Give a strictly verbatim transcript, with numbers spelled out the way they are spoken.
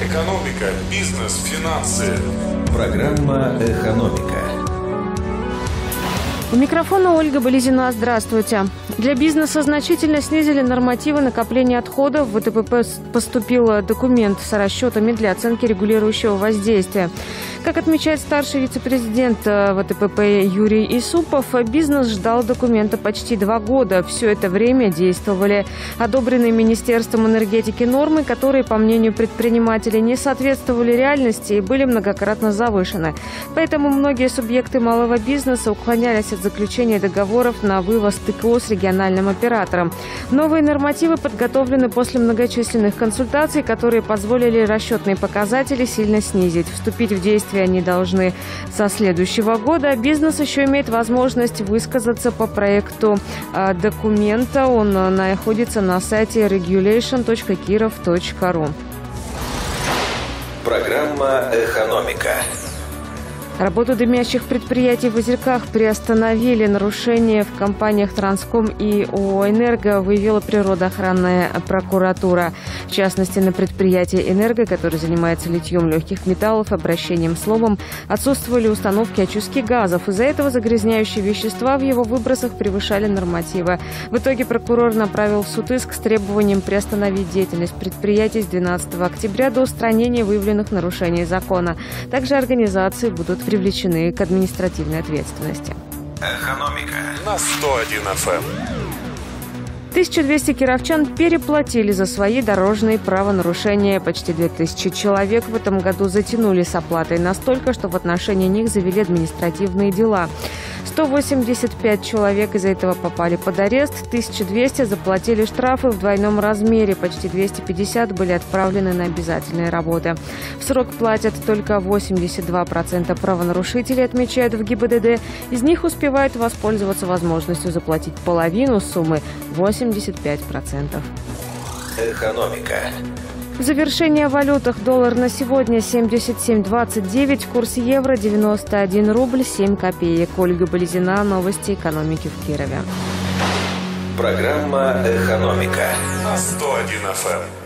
Экономика, бизнес, финансы. Программа «Экономика». У микрофона Ольга Болезина. Здравствуйте. Для бизнеса значительно снизили нормативы накопления отходов. В ВТПП поступил документ с расчетами для оценки регулирующего воздействия. Как отмечает старший вице-президент ВТПП Юрий Исупов, бизнес ждал документа почти два года. Все это время действовали одобренные Министерством энергетики нормы, которые, по мнению предпринимателей, не соответствовали реальности и были многократно завышены. Поэтому многие субъекты малого бизнеса уклонялись от заключения договоров на вывоз ТКО с региональным оператором. Новые нормативы подготовлены после многочисленных консультаций, которые позволили расчетные показатели сильно снизить. Вступить в действие они должны со следующего года. Бизнес еще имеет возможность высказаться по проекту э, документа. Он находится на сайте регулейшн точка киров точка ру. Программа «Экономика». Работу дымящих предприятий в Озерках приостановили. Нарушения в компаниях «Транском» и ООО «Энерго» выявила природоохранная прокуратура. В частности, на предприятии «Энерго», которое занимается литьем легких металлов, обращением с ломом, отсутствовали установки очистки газов. Из-за этого загрязняющие вещества в его выбросах превышали нормативы. В итоге прокурор направил в суд иск с требованием приостановить деятельность предприятий с двенадцатого октября до устранения выявленных нарушений закона. Также организации будут привлечены к административной ответственности. Экономика на сто один эф эм. тысяча двести кировчан переплатили за свои дорожные правонарушения. Почти две тысячи человек в этом году затянули с оплатой настолько, что в отношении них завели административные дела. сто восемьдесят пять человек из-за этого попали под арест, тысяча двести заплатили штрафы в двойном размере, почти двести пятьдесят были отправлены на обязательные работы. В срок платят только восемьдесят два процента правонарушителей, отмечают в ГИБДД. Из них успевают воспользоваться возможностью заплатить половину суммы – восемьдесят пять процентов. «Экономика». В завершение о валютах. Доллар на сегодня семьдесят семь двадцать девять, курс евро девяносто один рубль семь копеек. Ольга Болезина, новости экономики в Кирове. Программа «Экономика» на сто один эф эм.